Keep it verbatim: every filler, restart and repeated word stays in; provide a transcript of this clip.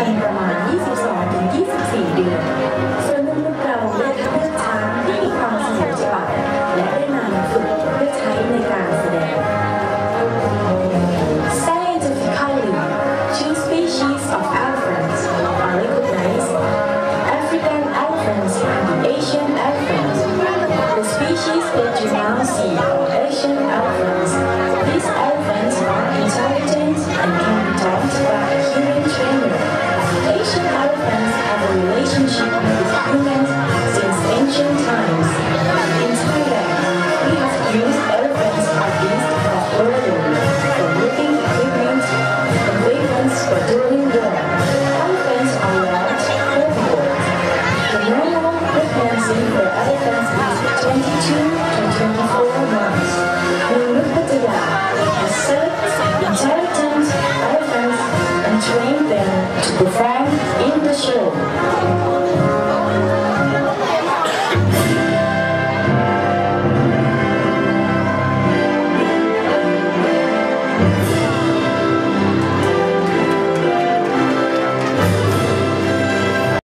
รรย์ประมาณ ยี่สิบสองถึงยี่สิบสี่ เดือนส่วนลูกๆเราได้คัดเลือกช้างที่มีความเฉลียวฉลาดและได้นำฝึกเพื่อใช้ในการแสดง Scientifically, two species of elephants are recognized: African elephants and the Asian elephants. The species that you now see are Asian elephants. These elephants are intelligent and can be taught by a human trainer. Asian elephants have a relationship with humans since ancient times. In Thailand, we have used elephants as beasts of burden, for moving equipment, and weapons for during war. Elephants are large, herbivores. The normal pregnancy for elephants is twenty-two to twenty-four months. Nurul Pattaya has served intelligent elephants and trained them to perform